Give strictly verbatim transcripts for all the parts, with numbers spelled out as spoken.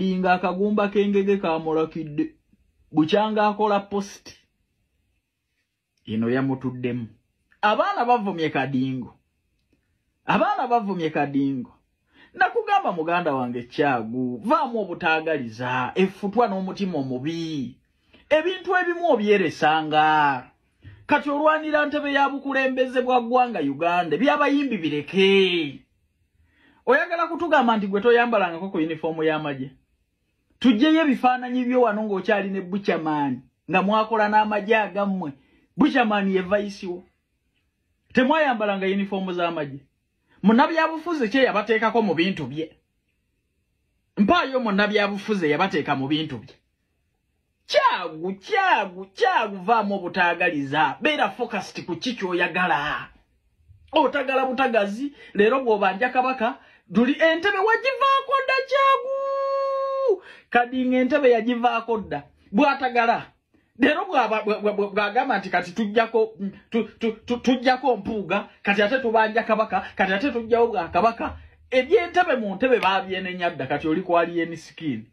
inga akagumba kengege kamulakidde bukyanga akola post ino yamutuddemu. Abaana bavumye Kadingo, abaana bavumye Kadingo. Nakugamba muganda wange Kyagu, vaamu obutaagaliza effutwa n'omutima omubi. Ebintu ebimu obyeresanga. Kati olwanira ntebe ya bukulembeze bwa ggwanga Uganda byabayimbi bireke. Oyagala kutugamba nti gwe toyambalangako ku uniform y'amagye. Tujjeyo ebifaananyi byo wano ng'okyali ne Buchaman nga mwakola n'amagye agammwe. Buchaman ye vice wo. Temwayambalanga uniform z'amagye. Munnabyabufuzi kye yabateekako mu bintu bye. Mpaayo munnabyabufuzi yabateeka mu bintu bye. Kyagu, Kyagu, Kyagu vaamu obutaagaliza. Beera focused ku kiki oyagala. Otagala butagazi, leero bw'obanja Kabaka, duli entebe wagivaako dda Kyagu. Kadinga entebe yagivaako dda. Bw'atagala. Leero bw'agamba nti kati tujjako tujjako mpuuga, kati ate tubanja Kabaka, kati ate tujjawo bwa Kabaka. Ebyentebe mu ntebe baabyenenya dda, kati oli kwali eni sikini.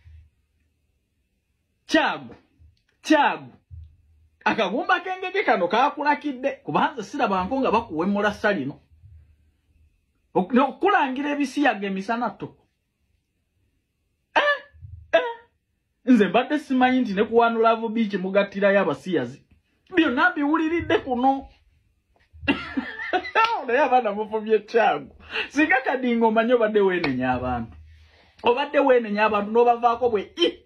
Kyagu, Kyagu. Akagumba kengege kano kakulakidde kubanza sirabanko nga bakuwemula salino. Okulangira ebisiyaga emisana to. Eh, eh. Nze mbadde simanyi nti ne ku One Love Beach mugattira y'abasiyazi. Byonna biwuliridde kuno. Naye abaana mufumye Kyagu. Singa Kadinga omanyi obadde weenenya abantu. Obadde weenenya abantu n'obavaako bwe i.